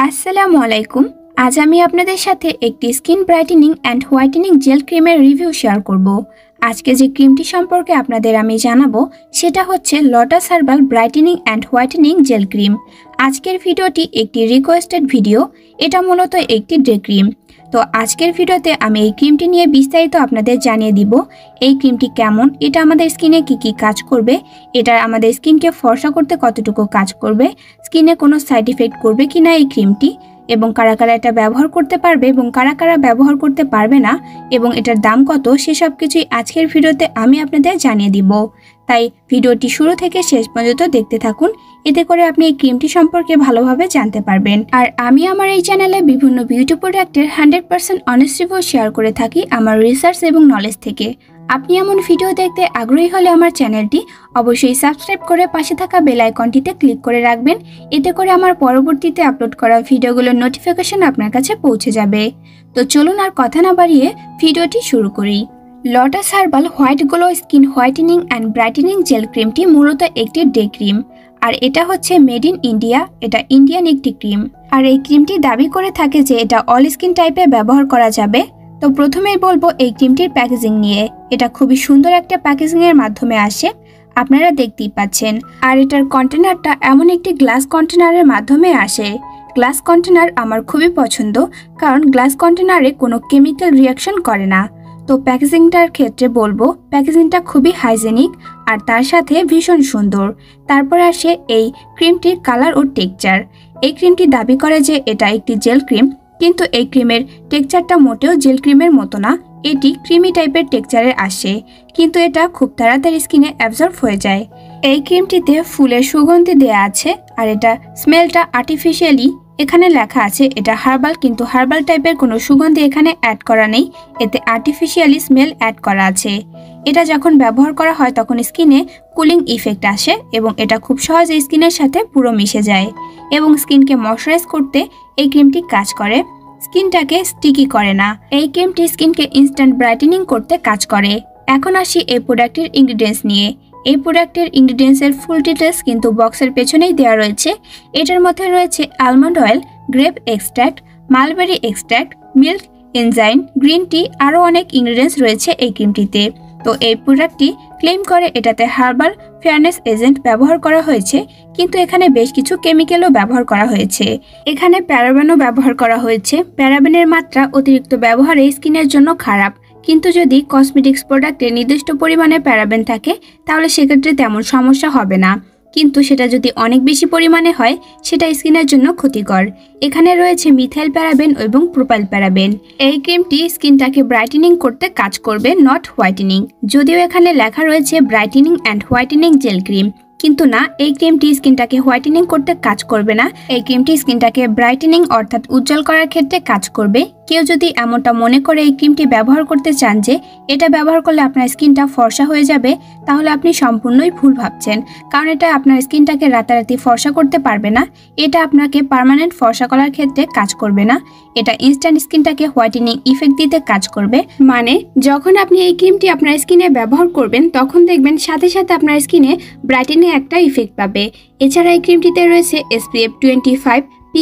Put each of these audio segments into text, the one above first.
আসসালামু আলাইকুম। আজ আমি আপনাদের সাথে একটি skin brightening and whitening gel ক্রিমের রিভিউ শেয়ার করব। আজকে যে ক্রিমটি সম্পর্কে আপনাদের আমি জানাবো সেটা হচ্ছে Lotus herbal brightening and whitening gel cream. আজকের ভিডিওটি একটি রিকোয়েস্টেড ভিডিও, এটা মূলত একটি ডে ক্রিম। তো আজকের ভিডিওতে আমি এই ক্রিমটি নিয়ে বিস্তারিত আপনাদের জানিয়ে দিব এই ক্রিমটি কেমন, এটা আমাদের স্কিনে কি কাজ করবে, এটা আমাদের স্কিনকে ফর্সা করতে কতটুকু কাজ করবে, স্কিনে কোনো সাইড ইফেক্ট করবে কিনা এই ক্রিমটি, এবং কারা কারা এটা ব্যবহার করতে পারবে এবং কারা কারা ব্যবহার করতে পারবে না, এবং এটার দাম কত, সেসব কিছুই আজকের ভিডিওতে আমি আপনাদের জানিয়ে দিব। তাই ভিডিওটি শুরু থেকে শেষ পর্যন্ত দেখতে থাকুন, এতে করে আপনি এই ক্রিমটি সম্পর্কে ভালোভাবে জানতে পারবেন। আর আমি আমার এই চ্যানেলে বিভিন্ন বিউটি প্রোডাক্টের 100% অনেস্ট রিভিউ শেয়ার করে থাকি আমার রিসার্চ এবং নলেজ থেকে। আপনি এমন ভিডিও দেখতে আগ্রহী হলে আমার চ্যানেলটি অবশ্যই সাবস্ক্রাইব করে পাশে থাকা বেল আইকনটিতে ক্লিক করে রাখবেন, এতে করে আমার পরবর্তীতে আপলোড করা ভিডিওগুলোর নোটিফিকেশন আপনার কাছে পৌঁছে যাবে। তো চলুন আর কথা না বাড়িয়ে ভিডিওটি শুরু করি। Lotus herbal white glow skin whitening and brightening gel ক্রিমটি মূলত একটি ডে ক্রিম, আর এটা হচ্ছে মেড ইন ইন্ডিয়া। এটা ইন্ডিয়ান একটি ক্রিম, আর এই ক্রিমটি দাবি করে থাকে যে এটা অল স্কিন টাইপে ব্যবহার করা যাবে। তো প্রথমেই বলবো এই ক্রিমটির প্যাকেজিং নিয়ে। এটা খুবই সুন্দর একটা প্যাকেজিং এর মাধ্যমে আসে, আপনারা দেখতেই পাচ্ছেন। আর এটার কন্টেনারটা এমন একটি গ্লাস কন্টেনারের মাধ্যমে আসে। গ্লাস কন্টেনার আমার খুবই পছন্দ, কারণ গ্লাস কন্টেনারে কোনো কেমিক্যাল রিয়াকশন করে না। তো প্যাকেজিংটার ক্ষেত্রে বলবো প্যাকেজিংটা খুবই হাইজেনিক আর তার সাথে ভীষণ সুন্দর। তারপর আসে এই ক্রিমটির কালার ও টেক্সচার। এই ক্রিমটি দাবি করে যে এটা একটি জেল ক্রিম, কিন্তু এই ক্রিমের টেক্সচারটা মোটেও জেল ক্রিমের মতো না। এটি ক্রিমি টাইপের টেক্সচারের আসে, কিন্তু এটা খুব তাড়াতাড়ি স্কিনে অ্যাবজর্ব হয়ে যায়। এই ক্রিমটিতে ফুলের সুগন্ধি দেয়া আছে, আর এটা স্মেলটা আর্টিফিশিয়ালি এখানে লেখা আছে এটা হার্বাল, কিন্তু হার্বাল টাইপের কোনো সুগন্ধি এখানে অ্যাড করা নেই, এতে আর্টিফিশিয়ালি স্মেল অ্যাড করা আছে। এটা যখন ব্যবহার করা হয় তখন স্কিনে কুলিং ইফেক্ট আসে, এবং এটা খুব সহজে স্কিনের সাথে পুরো মিশে যায়, এবং স্কিনকে ময়শ্চারাইজ করতে এই ক্রিমটি কাজ করে, স্কিনটাকে স্টিকি করে না। এই ক্রিমটি স্কিনকে ইনস্ট্যান্ট ব্রাইটেনিং করতে কাজ করে। এখন আসি এই প্রোডাক্টের ইনগ্রিডিয়েন্টস নিয়ে। এই প্রোডাক্টের ইনগ্রিডিয়েন্টসের ফুল ডিটেলস কিন্তু বক্সের পেছনেই দেওয়া রয়েছে। এটার মধ্যে রয়েছে almond oil, grape extract, mulberry extract, milk, enzyme, green tea, আরও অনেক ইনগ্রিডিয়েন্টস রয়েছে এই ক্রিমটিতে। তো এই প্রোডাক্টটি ক্লেম করে এটাতে হার্বাল ফেয়ারনেস এজেন্ট ব্যবহার করা হয়েছে, কিন্তু এখানে বেশ কিছু কেমিক্যালও ব্যবহার করা হয়েছে। এখানে প্যারাবেনও ব্যবহার করা হয়েছে। প্যারাবেনের মাত্রা অতিরিক্ত ব্যবহারে স্কিনের জন্য খারাপ, কিন্তু যদি কসমেটিক্স প্রোডাক্টে নির্দিষ্ট পরিমাণে প্যারাবেন থাকে তাহলে সেক্ষেত্রে তেমন সমস্যা হবে না, কিন্তু সেটা যদি অনেক বেশি পরিমাণে হয় সেটা স্কিনের জন্য ক্ষতিকর। এখানে রয়েছে মিথাইল প্যারাবেন এবং প্রোপাইল প্যারাবেন। এই ক্রিমটি স্কিনটাকে ব্রাইটেনিং করতে কাজ করবে, নট হোয়াইটেনিং। যদিও এখানে লেখা রয়েছে brightening and whitening gel cream, কিন্তু না, এই ক্রিমটি স্কিনটাকে হোয়াইটেনিং করতে কাজ করবে না। এই ক্রিমটি স্কিনটাকে ব্রাইটেনিং অর্থাৎ উজ্জ্বল করার ক্ষেত্রে কাজ করবে। কেউ যদি এমনটা মনে করে এই ক্রিমটি ব্যবহার করতে চান যে এটা ব্যবহার করলে আপনার স্কিনটা ফর্সা হয়ে যাবে, তাহলে আপনি সম্পূর্ণই ভুল ভাবছেন, কারণ এটা আপনার স্কিনটাকে রাতারাতি ফর্সা করতে পারবে না। এটা আপনাকে পার্মানেন্ট ফর্সা করার ক্ষেত্রে কাজ করবে না। এটা ইনস্ট্যান্ট স্কিনটাকে হোয়াইটেনিং ইফেক্ট দিতে কাজ করবে। মানে যখন আপনি এই ক্রিমটি আপনার স্কিনে ব্যবহার করবেন তখন দেখবেন সাথে সাথে আপনার স্কিনে ব্রাইটেনিং একটা ইফেক্ট পাবে। এছাড়া এই ক্রিমটিতে রয়েছে SPF 25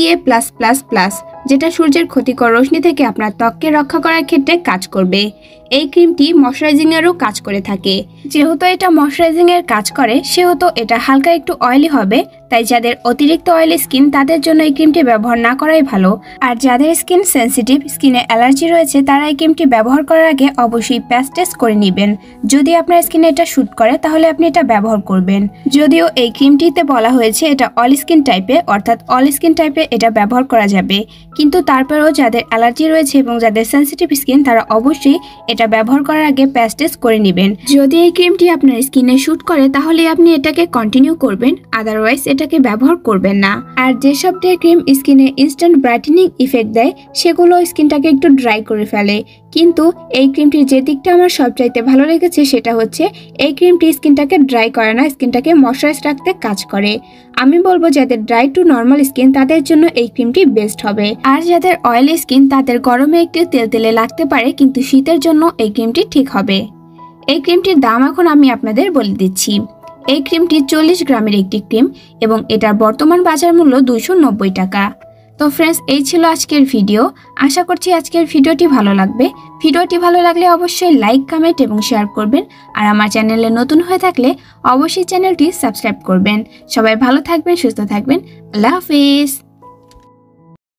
PA+++, যেটা সূর্যের ক্ষতিকর রশ্মি থেকে আপনার ত্বককে রক্ষা করার ক্ষেত্রে কাজ করবে। এই ক্রিমটি ময়শ্চারাইজিং এরও কাজ করে থাকে। যেহেতু এটা ময়শ্চারাইজিং এর কাজ করে সেহেতু এটা হালকা একটু অয়েলি হবে, তাই যাদের অতিরিক্ত অয়েলি স্কিন তাদের জন্য এই ক্রিমটি ব্যবহার না করাই ভালো। আর যাদের স্কিন সেনসিটিভ, স্কিনে অ্যালার্জি রয়েছে, তারা এই ক্রিমটি ব্যবহার করার আগে অবশ্যই প্যাচ টেস্ট করে নেবেন। যদি আপনার স্কিনে এটা স্যুট করে তাহলে আপনি এটা ব্যবহার করবেন। যদিও এই ক্রিমটিতে বলা হয়েছে এটা অল স্কিন টাইপে, অর্থাৎ অল স্কিন টাইপে এটা ব্যবহার করা যাবে, কিন্তু তারপরেও যাদের অ্যালার্জি রয়েছে এবং যাদের সেনসিটিভ স্কিন তারা অবশ্যই এটা ব্যবহার করার আগে প্যাচ টেস্ট করে নেবেন। যদি এই ক্রিমটি আপনার স্কিনে স্যুট করে তাহলে আপনি এটাকে কন্টিনিউ করবেন, আদারওয়াইজ এটাকে ব্যবহার করবেন না। আর যেসব ডে ক্রিম স্কিনে ইনস্ট্যান্ট ব্রাইটেনিং ইফেক্ট দেয় সেগুলো স্কিনটাকে একটু ড্রাই করে ফেলে, কিন্তু এই ক্রিমটির যে দিকটা আমার সবচাইতে ভালো লেগেছে সেটা হচ্ছে এই ক্রিমটি স্কিনটাকে ড্রাই করে না, স্কিনটাকে ময়শ্চারাইজ রাখতে কাজ করে। আমি বলবো যাদের ড্রাই টু নর্মাল স্কিন তাদের জন্য এই ক্রিমটি বেস্ট হবে। আর যাদের অয়েলি স্কিন তাদের গরমে একটু তেলতেলে লাগতে পারে, কিন্তু শীতের জন্য এই ক্রিমটি ঠিক হবে। এই ক্রিমটির দাম এখন আমি আপনাদের বলে দিচ্ছি। এই ক্রিমটি 40 গ্রামের একটি ক্রিম এবং এটার বর্তমান বাজার মূল্য 290 টাকা। তো ফ্রেন্ডস, এই ছিল আজকের ভিডিও। আশা করছি আজকের ভিডিওটি ভালো লাগবে। ভিডিওটি ভালো লাগলে অবশ্যই লাইক, কমেন্ট এবং শেয়ার করবেন। আর আমার চ্যানেলে নতুন হয়ে থাকলে অবশ্যই চ্যানেলটি সাবস্ক্রাইব করবেন। সবাই ভালো থাকবেন, সুস্থ থাকবেন। আল্লাহ হাফিজ।